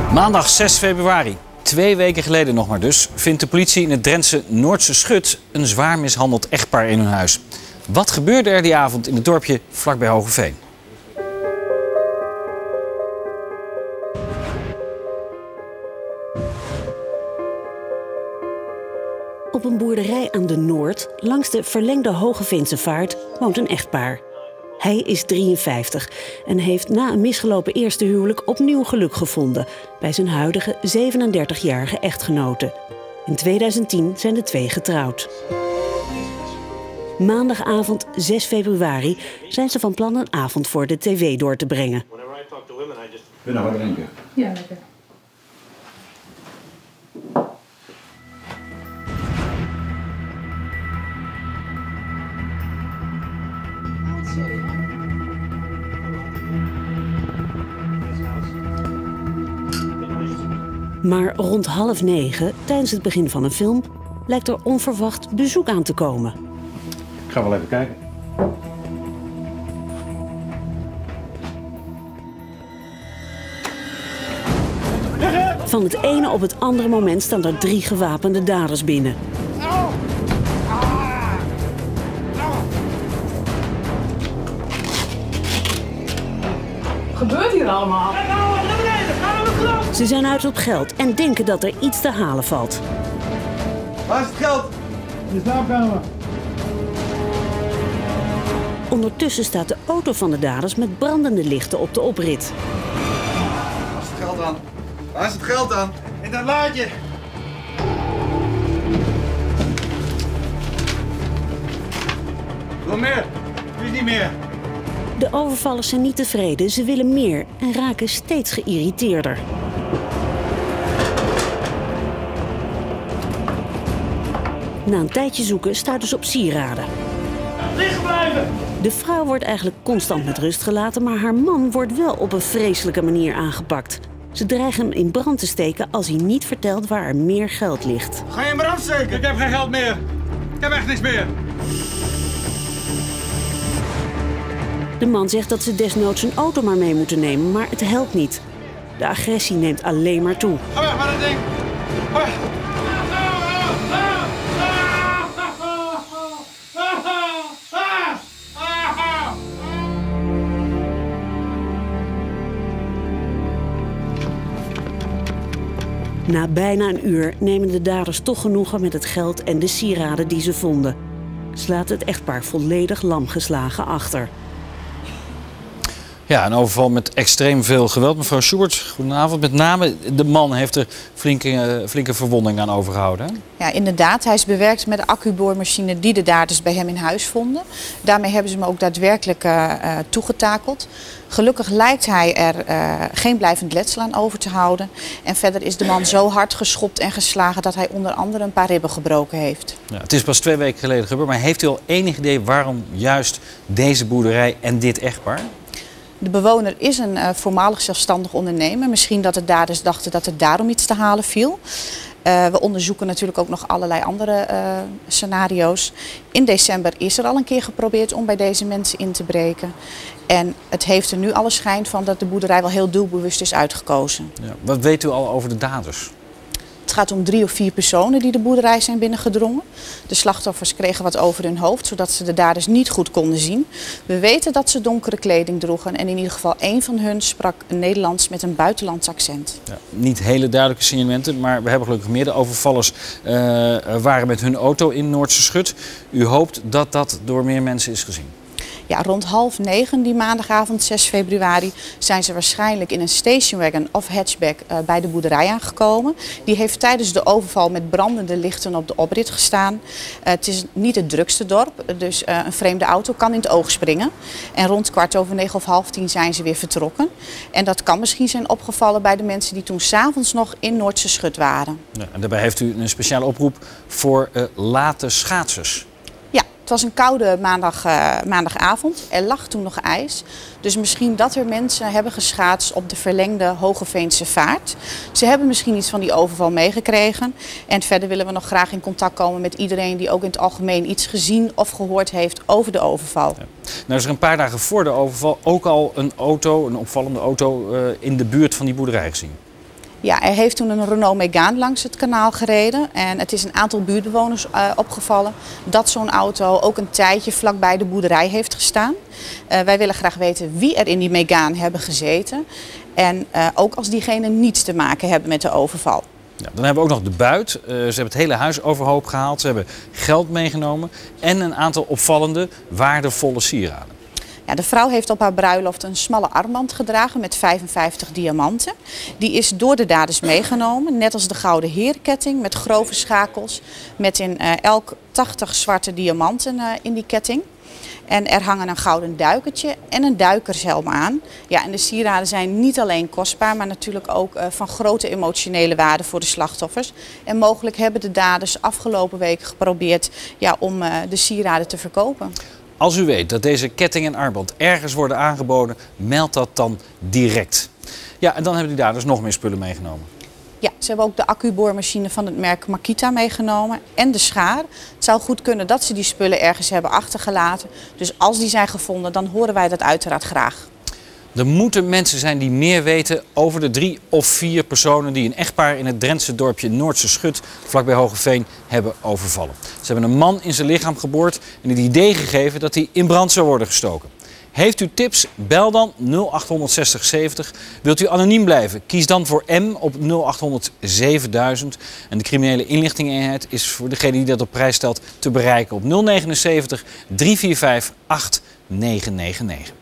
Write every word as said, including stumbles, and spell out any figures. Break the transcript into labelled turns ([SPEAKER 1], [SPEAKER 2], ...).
[SPEAKER 1] Maandag zes februari, twee weken geleden nog maar dus, vindt de politie in het Drentse Noordse Schut een zwaar mishandeld echtpaar in hun huis. Wat gebeurde er die avond in het dorpje vlakbij Hoogeveen?
[SPEAKER 2] Op een boerderij aan de Noord, langs de verlengde Hogeveense vaart, woont een echtpaar. Hij is drieënvijftig en heeft na een misgelopen eerste huwelijk opnieuw geluk gevonden bij zijn huidige zevenendertigjarige echtgenote. In tweeduizend tien zijn de twee getrouwd. Maandagavond zes februari zijn ze van plan een avond voor de tv door te brengen.
[SPEAKER 3] Wil je nog wat drinken?
[SPEAKER 4] Ja, lekker.
[SPEAKER 2] Maar rond half negen, tijdens het begin van een film, lijkt er onverwacht bezoek aan te komen.
[SPEAKER 3] Ik ga wel even kijken.
[SPEAKER 2] Van het ene op het andere moment staan er drie gewapende daders binnen.
[SPEAKER 4] Wat gebeurt hier allemaal?
[SPEAKER 2] Ze zijn uit op geld en denken dat er iets te halen valt.
[SPEAKER 5] Waar is het geld?
[SPEAKER 3] In de slaapkamer.
[SPEAKER 2] Ondertussen staat de auto van de daders met brandende lichten op de oprit.
[SPEAKER 5] Waar is het geld aan? Waar is het geld aan? In dat laadje. Wil meer? Wil niet meer?
[SPEAKER 2] De overvallers zijn niet tevreden, ze willen meer en raken steeds geïrriteerder. Na een tijdje zoeken stuiten ze op sieraden.
[SPEAKER 5] Liggen blijven!
[SPEAKER 2] De vrouw wordt eigenlijk constant met rust gelaten, maar haar man wordt wel op een vreselijke manier aangepakt. Ze dreigen hem in brand te steken als hij niet vertelt waar er meer geld ligt.
[SPEAKER 5] Ga je in brand steken? Ik heb geen geld meer. Ik heb echt niks meer.
[SPEAKER 2] De man zegt dat ze desnoods een auto maar mee moeten nemen, maar het helpt niet. De agressie neemt alleen maar toe.
[SPEAKER 5] Ga weg met dat ding. Ga weg.
[SPEAKER 2] Na bijna een uur nemen de daders toch genoegen met het geld en de sieraden die ze vonden. Ze laten het echtpaar volledig lamgeslagen achter.
[SPEAKER 1] Ja, een overval met extreem veel geweld. Mevrouw Schubert, goedenavond. Met name de man heeft er flinke, flinke verwondingen aan overgehouden. Hè?
[SPEAKER 6] Ja, inderdaad. Hij is bewerkt met de accuboormachine die de daders bij hem in huis vonden. Daarmee hebben ze hem ook daadwerkelijk uh, uh, toegetakeld. Gelukkig lijkt hij er uh, geen blijvend letsel aan over te houden. En verder is de man zo hard geschopt en geslagen dat hij onder andere een paar ribben gebroken heeft.
[SPEAKER 1] Ja, het is pas twee weken geleden gebeurd, maar heeft u al enig idee waarom juist deze boerderij en dit echtpaar?
[SPEAKER 6] De bewoner is een uh, voormalig zelfstandig ondernemer. Misschien dat de daders dachten dat er daarom iets te halen viel. Uh, we onderzoeken natuurlijk ook nog allerlei andere uh, scenario's. In december is er al een keer geprobeerd om bij deze mensen in te breken. En het heeft er nu alle schijn van dat de boerderij wel heel doelbewust is uitgekozen.
[SPEAKER 1] Ja, wat weet u al over de daders?
[SPEAKER 6] Het gaat om drie of vier personen die de boerderij zijn binnengedrongen. De slachtoffers kregen wat over hun hoofd, zodat ze de daders niet goed konden zien. We weten dat ze donkere kleding droegen en in ieder geval één van hun sprak een Nederlands met een buitenlands accent.
[SPEAKER 1] Ja, niet hele duidelijke signalementen, maar we hebben gelukkig meer. De overvallers uh, waren met hun auto in Noordse Schut. U hoopt dat dat door meer mensen is gezien?
[SPEAKER 6] Ja, rond half negen die maandagavond zes februari zijn ze waarschijnlijk in een stationwagon of hatchback uh, bij de boerderij aangekomen. Die heeft tijdens de overval met brandende lichten op de oprit gestaan. Uh, het is niet het drukste dorp, dus uh, een vreemde auto kan in het oog springen. En rond kwart over negen of half tien zijn ze weer vertrokken. En dat kan misschien zijn opgevallen bij de mensen die toen 's avonds nog in Noordse Schut waren.
[SPEAKER 1] Ja, en daarbij heeft u een speciale oproep voor uh, late schaatsers.
[SPEAKER 6] Het was een koude maandag, uh, maandagavond. Er lag toen nog ijs. Dus misschien dat er mensen hebben geschaatst op de verlengde Hogeveense vaart. Ze hebben misschien iets van die overval meegekregen. En verder willen we nog graag in contact komen met iedereen die ook in het algemeen iets gezien of gehoord heeft over de overval.
[SPEAKER 1] Ja. Nou is er een paar dagen voor de overval ook al een auto, een opvallende auto uh, in de buurt van die boerderij gezien.
[SPEAKER 6] Ja, er heeft toen een Renault Megane langs het kanaal gereden. En het is een aantal buurtbewoners uh, opgevallen dat zo'n auto ook een tijdje vlakbij de boerderij heeft gestaan. Uh, wij willen graag weten wie er in die Megane hebben gezeten. En uh, ook als diegenen niets te maken hebben met de overval.
[SPEAKER 1] Ja, dan hebben we ook nog de buit. Uh, ze hebben het hele huis overhoop gehaald. Ze hebben geld meegenomen en een aantal opvallende, waardevolle sieraden.
[SPEAKER 6] Ja, de vrouw heeft op haar bruiloft een smalle armband gedragen met vijfenvijftig diamanten. Die is door de daders meegenomen, net als de gouden herenketting met grove schakels. Met in uh, elk tachtig zwarte diamanten uh, in die ketting. En er hangen een gouden duikertje en een duikershelm aan. Ja, en de sieraden zijn niet alleen kostbaar, maar natuurlijk ook uh, van grote emotionele waarde voor de slachtoffers. En mogelijk hebben de daders afgelopen week geprobeerd ja, om uh, de sieraden te verkopen.
[SPEAKER 1] Als u weet dat deze ketting en armband ergens worden aangeboden, meld dat dan direct. Ja, en dan hebben die daders nog meer spullen meegenomen.
[SPEAKER 6] Ja, ze hebben ook de accuboormachine van het merk Makita meegenomen en de schaar. Het zou goed kunnen dat ze die spullen ergens hebben achtergelaten. Dus als die zijn gevonden, dan horen wij dat uiteraard graag.
[SPEAKER 1] Er moeten mensen zijn die meer weten over de drie of vier personen die een echtpaar in het Drentse dorpje Noordse Schut, vlakbij Hoogeveen, hebben overvallen. Ze hebben een man in zijn lichaam geboord en het idee gegeven dat hij in brand zou worden gestoken. Heeft u tips? Bel dan nul acht zestig zeventig. Wilt u anoniem blijven? Kies dan voor M op nul achthonderd zevenduizend. En de criminele inlichtingeneenheid is voor degene die dat op prijs stelt te bereiken op nul zeven negen, drie vier vijf, acht negen negen negen.